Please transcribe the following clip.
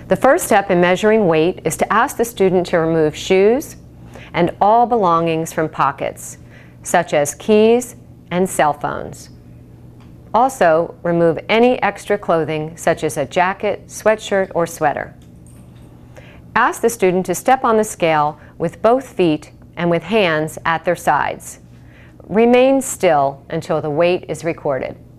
The first step in measuring weight is to ask the student to remove shoes and all belongings from pockets, such as keys and cell phones. Also, remove any extra clothing, such as a jacket, sweatshirt, or sweater. Ask the student to step on the scale with both feet and with hands at their sides. Remain still until the weight is recorded.